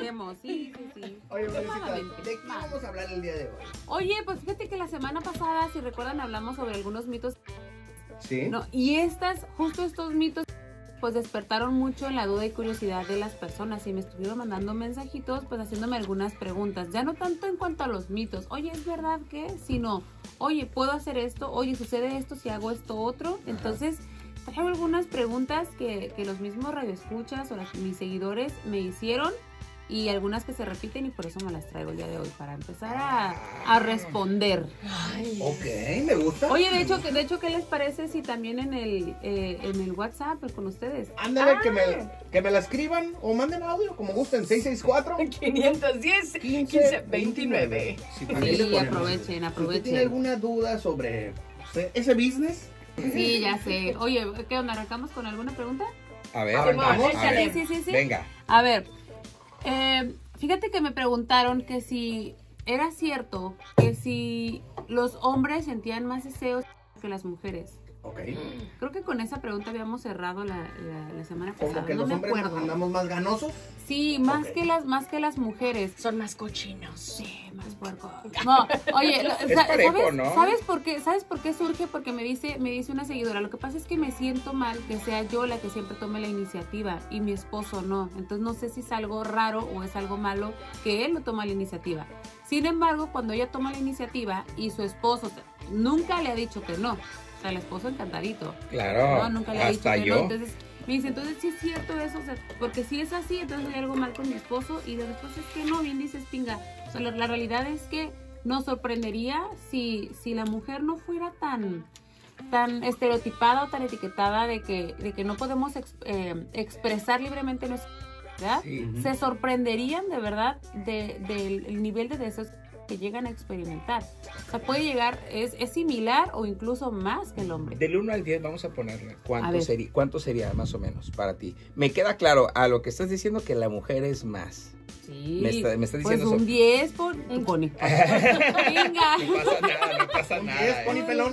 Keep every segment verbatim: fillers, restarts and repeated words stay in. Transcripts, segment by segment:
Esperemos, sí, sí, sí. Oye, Marecita, ¿de qué vamos a hablar el día de hoy? Oye, pues fíjate que la semana pasada, si recuerdan, hablamos sobre algunos mitos. Sí. ¿No? Y estas, justo estos mitos, pues despertaron mucho en la duda y curiosidad de las personas y me estuvieron mandando mensajitos, pues haciéndome algunas preguntas. Ya no tanto en cuanto a los mitos. Oye, ¿es verdad que? Sino, oye, ¿puedo hacer esto? Oye, ¿sucede esto si hago esto otro? Entonces, traigo algunas preguntas que, que los mismos radioescuchas o las, mis seguidores me hicieron y algunas que se repiten y por eso me las traigo el día de hoy para empezar a, a responder. Ay. Ok, me gusta. Oye, de hecho, de hecho, ¿qué les parece si también en el, eh, en el WhatsApp pues, con ustedes? Ándale, ah. que, me, que me la escriban o manden audio, como gusten, seis seis cuatro, quinientos diez, quince veintinueve. Sí, sí aprovechen, aprovechen. Si tiene alguna duda sobre ese business. Sí, ya sé. Oye, ¿qué onda? ¿Arrancamos con alguna pregunta? A ver, vamos. a ver. Sí, sí, sí, sí. Venga. A ver, eh, fíjate que me preguntaron que si era cierto que si los hombres sentían más deseos que las mujeres. Ok. Creo que con esa pregunta habíamos cerrado la, la, la semana pasada. Como que no los me hombres acuerdo. andamos más ganosos. Sí, más okay. que las más que las mujeres. Son más cochinos. Sí, más puercos. No, oye, lo, es parejo, ¿sabes, ¿no? ¿sabes por qué? ¿Sabes por qué surge? Porque me dice, me dice una seguidora, lo que pasa es que me siento mal que sea yo la que siempre tome la iniciativa y mi esposo no. Entonces no sé si es algo raro o es algo malo que él no toma la iniciativa. Sin embargo, cuando ella toma la iniciativa y su esposo o sea, nunca le ha dicho que no. O sea, el esposo encantadito. Claro. No, nunca le ha dicho hasta que yo. no. Entonces me dice, entonces sí es cierto eso, o sea, porque si es así, entonces hay algo mal con mi esposo y de después es que no, bien dices, pinga. O sea, la, la realidad es que nos sorprendería si, si la mujer no fuera tan, tan estereotipada o tan etiquetada de que, de que no podemos ex, eh, expresar libremente nuestra ¿verdad? Sí. Se sorprenderían de verdad de, de, del nivel de deseos que llegan a experimentar. O sea, puede llegar, es, es similar o incluso más que el hombre. Del uno al diez vamos a ponerle. A ¿Cuánto, ver. sería, ¿Cuánto sería más o menos para ti? Me queda claro a lo que estás diciendo que la mujer es más. Sí, Me está, me está pues diciendo un eso. diez por un pony. Venga. No pasa nada, no pasa ¿Un nada. diez, eh. pony pelón?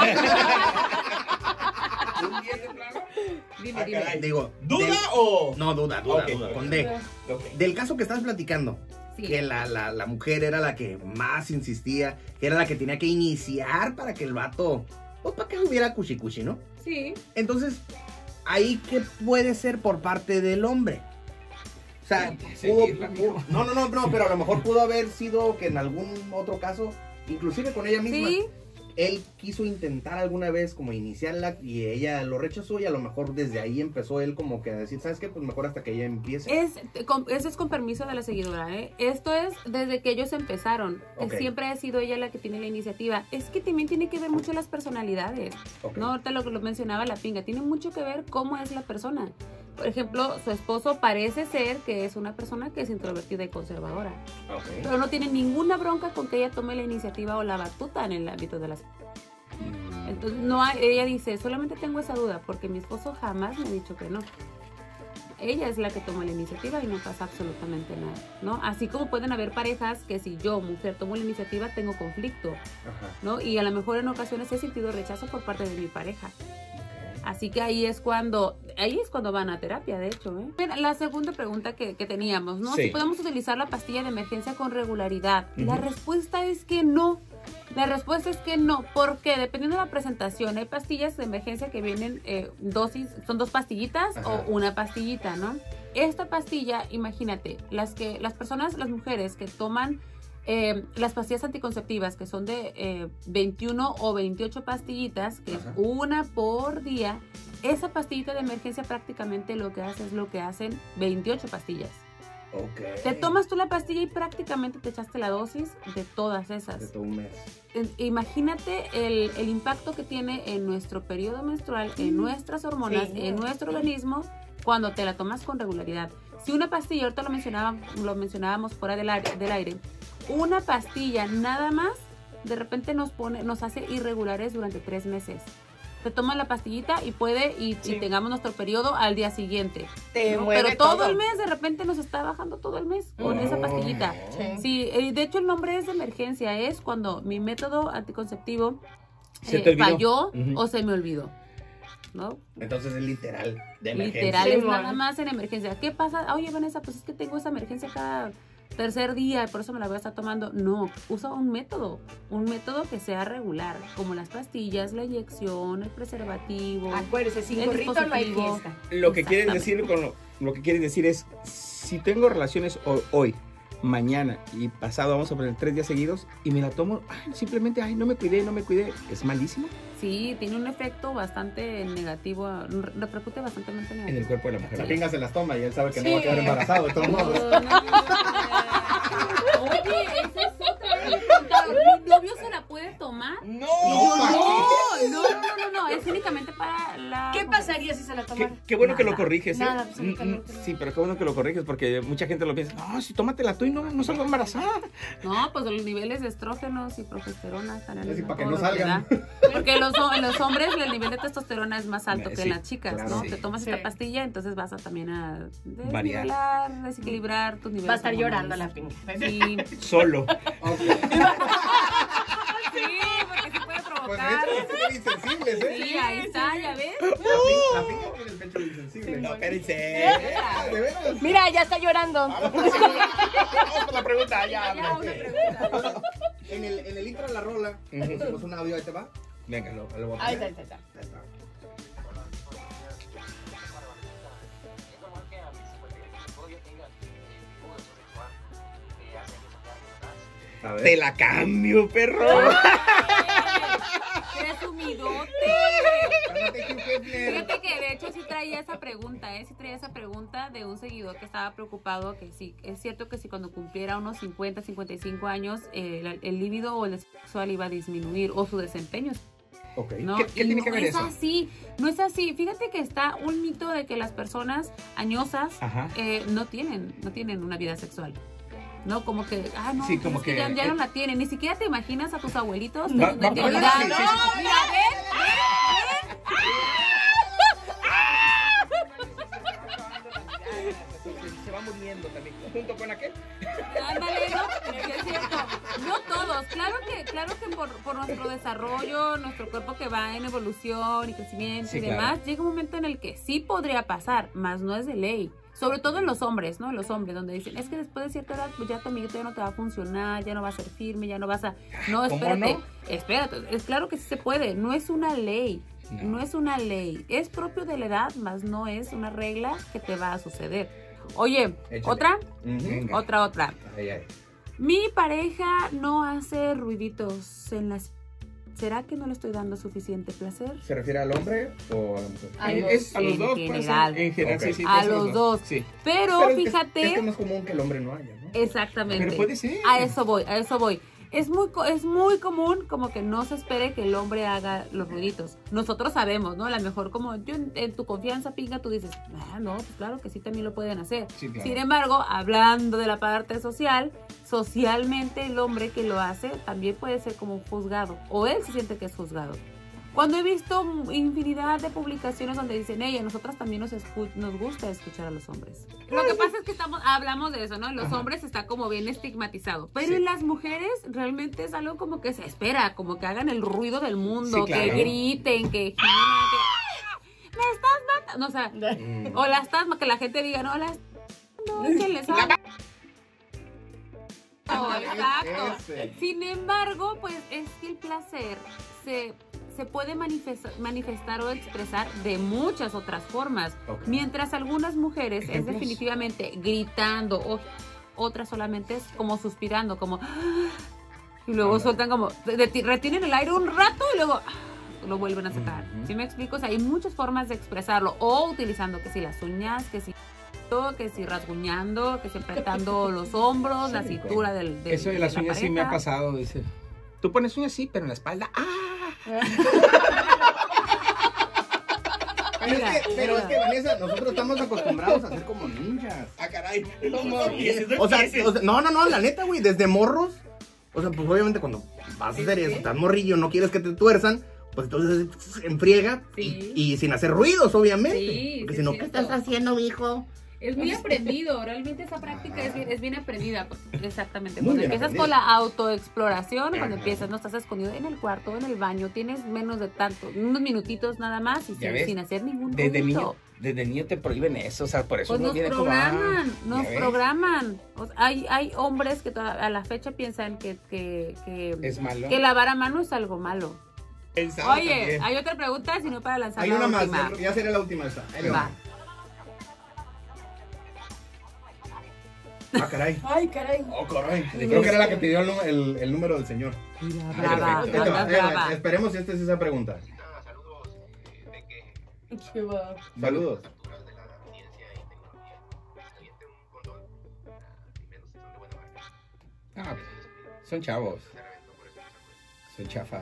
¿Un diez de plano? Dime, Ah, dime. caray. Digo, ¿Duda del- o...? No, duda, duda, Ok. duda, con D. Ok. Del caso que estás platicando, Sí. que la, la, la mujer era la que más insistía, que era la que tenía que iniciar para que el vato, pues para que hubiera cuchi cuchi, ¿no? Sí. Entonces, ¿ahí qué puede ser por parte del hombre? O sea, Sí, pudo- seguirla, pudo- mijo. no, no, no, no, pero a lo mejor pudo haber sido que en algún otro caso, inclusive con ella misma, Sí. él quiso intentar alguna vez como iniciarla y ella lo rechazó y a lo mejor desde ahí empezó él como que a decir, ¿sabes qué? Pues mejor hasta que ella empiece. Es, con, eso es con permiso de la seguidora, ¿eh? Esto es desde que ellos empezaron. que Ok. Siempre ha sido ella la que tiene la iniciativa. Es que también tiene que ver mucho las personalidades. Ok. No, ahorita lo que lo mencionaba la pinga. Tiene mucho que ver cómo es la persona. Por ejemplo, su esposo parece ser que es una persona que es introvertida y conservadora. Ok. Pero no tiene ninguna bronca con que ella tome la iniciativa o la batuta en el ámbito de las... Entonces, no hay, ella dice, solamente tengo esa duda porque mi esposo jamás me ha dicho que no. Ella es la que toma la iniciativa y no pasa absolutamente nada, ¿no? Así como pueden haber parejas que si yo, mujer, tomo la iniciativa, tengo conflicto, Ajá. ¿no? Y a lo mejor en ocasiones he sentido rechazo por parte de mi pareja. Ok. Así que ahí es cuando, ahí es cuando van a terapia, de hecho, ¿eh? Mira, la segunda pregunta que, que teníamos, ¿no? Sí. Si podemos utilizar la pastilla de emergencia con regularidad. La Ujú. respuesta es que no. La respuesta es que no, porque dependiendo de la presentación, hay pastillas de emergencia que vienen eh, dosis, son dos pastillitas Ajá. o una pastillita, ¿no? Esta pastilla, imagínate, las que las personas, las mujeres que toman eh, las pastillas anticonceptivas, que son de eh, veintiuno o veintiocho pastillitas, que Ajá. es una por día, esa pastillita de emergencia prácticamente lo que hace es lo que hacen veintiocho pastillas. Ok. Te tomas tú la pastilla y prácticamente te echaste la dosis de todas esas. De todo un mes. En- Imagínate el, el impacto que tiene en nuestro periodo menstrual, en nuestras hormonas, Sí. en nuestro organismo, cuando te la tomas con regularidad. Si una pastilla, ahorita lo, mencionaba, lo mencionábamos fuera del aire, del aire, una pastilla nada más, de repente nos pone, nos hace irregulares durante tres meses. Te tomas la pastillita y puede, y, Sí. y tengamos nuestro periodo al día siguiente. Te ¿no? mueve Pero todo, todo. el mes de repente nos está bajando todo el mes con Oh. esa pastillita. Sí. Sí, eh, de hecho el nombre es de emergencia, es cuando mi método anticonceptivo ¿Se eh, te olvidó? falló Ujú. o se me olvidó. ¿no? Entonces es literal, de emergencia. Literal, Sí, es bueno. nada más en emergencia. ¿Qué pasa? Oye, Vanessa, pues es que tengo esa emergencia cada tercer día, por eso me la voy a estar tomando. No, usa un método, un método que sea regular, como las pastillas, la inyección, el preservativo. Acuérdese, sin el gorrito no hay dispositivo. fiesta. Lo que quieres Exactamente. decir con lo, lo que quieres decir es, si tengo relaciones ho- hoy, mañana y pasado, vamos a poner tres días seguidos, y me la tomo, ay, simplemente, ay, no me cuidé, no me cuidé, es malísimo Sí, tiene un efecto bastante negativo, repercute bastante en negativo. el cuerpo de la mujer. La pinga se las toma y él sabe que Sí. no va a quedar embarazado de todos No, modos. no, no, no. Oye, esa es otra. Me preguntaron, ¿mi novio se la puede tomar? No, No, no, no, no, no, no, es únicamente para la... ¿Qué pasaría si se la Qué, tomara? qué bueno que lo Nada. corriges, ¿eh? Nada, Mm, absolutamente mm, nada. Sí, pero qué bueno que lo corriges porque mucha gente lo piensa, no, si tómatela tú y no, no salgo embarazada. No, pues los niveles de estrógenos y progesterona están en Así el para que todo no lo salgan. da. Porque los, ho- en los hombres el nivel de testosterona es más alto que Sí, en las chicas, claro. ¿no? Sí. Te tomas Sí. esta pastilla, entonces vas a también a Variar. desnivelar, desequilibrar tus niveles Va a estar hormonales. llorando la pinga. Sí, Solo. Ok. sí, porque se puede Pues provocar. ves, son insensibles, ¿eh? Sí, ahí está, ya ves. La pinga, la pinga tiene el pecho insensible. No, espérense. ¿De veras? Mira, ya está llorando. Vamos por la pregunta, ya. Ya, una pregunta. En el, en el intro de la rola, pusimos un audio, ahí te va. Venga, lo, Lo voy a Ahí poner. está, ahí está. Ahí está. A ver. Te la cambio, perro. Presumidote. Cálmate, Hugh Hefner. Fíjate que de hecho sí traía esa pregunta, ¿eh? Sí traía esa pregunta de un seguidor que estaba preocupado que sí, es cierto que si cuando cumpliera unos cincuenta, cincuenta y cinco años, eh, el, el líbido o el deseo sexual iba a disminuir o su desempeño. Ok. No, ¿Qué- qué y tiene no que ver es eso? así, no es así. Fíjate que está un mito de que las personas añosas Ajá. eh, no tienen, no tienen una vida sexual. No, como que, ah, no, Sí, pues como es que, que- ya, ya eh, no la tienen. Ni siquiera te imaginas a tus abuelitos Va- de, de va- va- edad. sí, sí, sí, sí. Mira, ven, Se va muriendo también, junto con aquel. ándale, ¿no? Sí, es cierto. No todos. Claro que, claro que por, por nuestro desarrollo, nuestro cuerpo que va en evolución y crecimiento Sí, y claro. demás, llega un momento en el que sí podría pasar, mas no es de ley. Sobre todo en los hombres, ¿no? En los hombres, donde dicen, es que después de cierta edad, pues ya tu amiguito ya no te va a funcionar, ya no va a ser firme, ya no vas a... No, ¿Cómo espérate, no? espérate. Es claro que sí se puede, no es una ley. No. No es una ley. Es propio de la edad, mas no es una regla que te va a suceder. Oye, Échale. ¿otra? Ujú. Venga. Otra, otra. Ahí, ahí. Mi pareja no hace ruiditos en las... ¿Será que no le estoy dando suficiente placer? ¿Se refiere al hombre o a la mujer? A Eh, los- es a los en dos, puede ser. general. En general, Ok. sí, sí. A puede ser los dos. Sí. Pero, Pero es- fíjate... Es, que es más común que el hombre no haya, ¿no? Exactamente. Pero puede ser. A eso voy, a eso voy. Es muy, co- es muy común como que no se espere que el hombre haga los ruiditos. Nosotros sabemos, ¿no? A lo mejor como yo en, en tu confianza, pinga, tú dices, ah, no, pues claro que sí también lo pueden hacer. Sí, claro. Sin embargo, hablando de la parte social, socialmente el hombre que lo hace también puede ser como juzgado. O él se siente que es juzgado. Cuando he visto infinidad de publicaciones donde dicen, hey, a nosotras también nos, escu- nos gusta escuchar a los hombres. Lo que pasa es que estamos, hablamos de eso, ¿no? En los Ajá. hombres está como bien estigmatizado. Pero Sí. en las mujeres realmente es algo como que se espera, como que hagan el ruido del mundo, Sí, claro. que griten, que gimen, que... ¡Me estás matando! O sea, Mm. o la estás, que la gente diga, no, la estás matando, échenle sal. No, exacto. Ese. Sin embargo, pues es que el placer se, se puede manifestar, manifestar o expresar de muchas otras formas. Ok. Mientras algunas mujeres es ¿Ejemplos? definitivamente gritando o otras solamente es como suspirando, como... Y luego Ándale. sueltan como... de- de- retienen el aire un rato y luego... lo vuelven a sacar. Ujú. ¿Sí me explico? O sea, hay muchas formas de expresarlo. O utilizando que si las uñas, que si... que si rasguñando, que si apretando los hombros, la Sí, cintura del, del- Eso de las la uñas sí me ha pareja. pasado, dice. Tú pones uñas sí, pero en la espalda. ¡Ah! Pero, Mira, es que, pero mira. es que, Vanessa, nosotros estamos acostumbrados a ser como ninjas. ¡Ah, caray! O sea, o sea, no, no, no, la neta, güey, desde morros. O sea, pues obviamente cuando vas a hacer eso, estás morrillo, no quieres que te tuerzan, pues entonces en friega Sí. y, y sin hacer ruidos, obviamente. Sí, Porque sí, si no, es ¿qué cierto. estás haciendo, mijo? Es muy aprendido, realmente esa práctica es bien, es bien aprendida. Exactamente. Muy Cuando bien empiezas aprendido. con la autoexploración, cuando Ajá. empiezas, no estás escondido en el cuarto, en el baño, tienes menos de tanto, unos minutitos nada más y ¿Ya sin, ves? sin hacer ningún Desde ruido. niño, desde niño te prohíben eso, o sea, por eso Pues uno nos viene como, ah, programan, nos ¿ya ves? programan. O sea, hay, hay hombres que toda- a la fecha piensan que, que, que, Es malo. que lavar a mano es algo malo. Pensaba Oye, también. hay otra pregunta, sino para lanzar Hay la una más, última. ya, ya sería la última esta. Ahí Va. Ah, caray. Ay, caray. Oh, caray. Creo que era la que pidió el, nu- el- el número del señor. Brava, Ahí te va, ahí te va. andas Eh, brava. Esperemos si esta es esa pregunta. Qué va. Saludos. Ah, son chavos. Son chafas.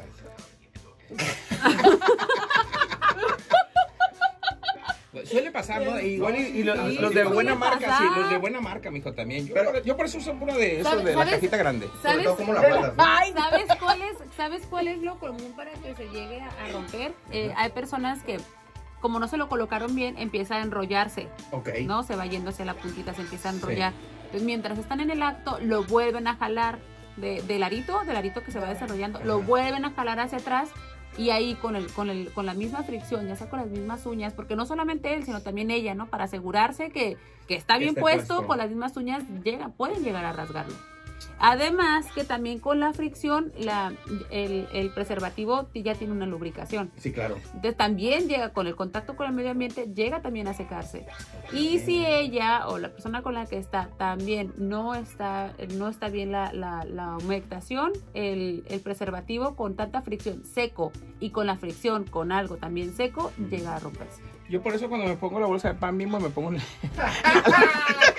Suele pasar, ¿no? Igual y, y lo- Sí, los sí de puede buena marca, pasar. sí, los de buena marca, mijo, también. Yo, Pero- por, yo por eso uso uno de esos ¿Sabes- de la sabes? cajita grande. Sobre ¿Sabes? todo cómo la guardas, ¿no? Ay, ¿Sabes cuál es, ¿Sabes cuál es lo común para que se llegue a, a romper? Eh, hay personas que, como no se lo colocaron bien, empieza a enrollarse, Ok. ¿no? Se va yendo hacia la puntita, se empieza a Sí. enrollar. Entonces, mientras están en el acto, lo vuelven a jalar de- del arito, del arito que se va desarrollando, lo Ajá. vuelven a jalar hacia atrás y ahí con, el, con, el, con la misma fricción, ya sea con las mismas uñas, porque no solamente él, sino también ella, ¿no? Para asegurarse que, que está Que bien esté puesto, puesto. con las mismas uñas llegan, pueden llegar a rasgarlo. Además que también con la fricción la, el, el preservativo ya tiene una lubricación. Sí, claro. Entonces también llega con el contacto con el medio ambiente, llega también a secarse. Y si ella o la persona con la que está también no está, no está bien la, la, la humectación, el, el preservativo con tanta fricción seco y con la fricción con algo también seco, llega a romperse. Yo por eso cuando me pongo la bolsa de pan mismo me pongo la-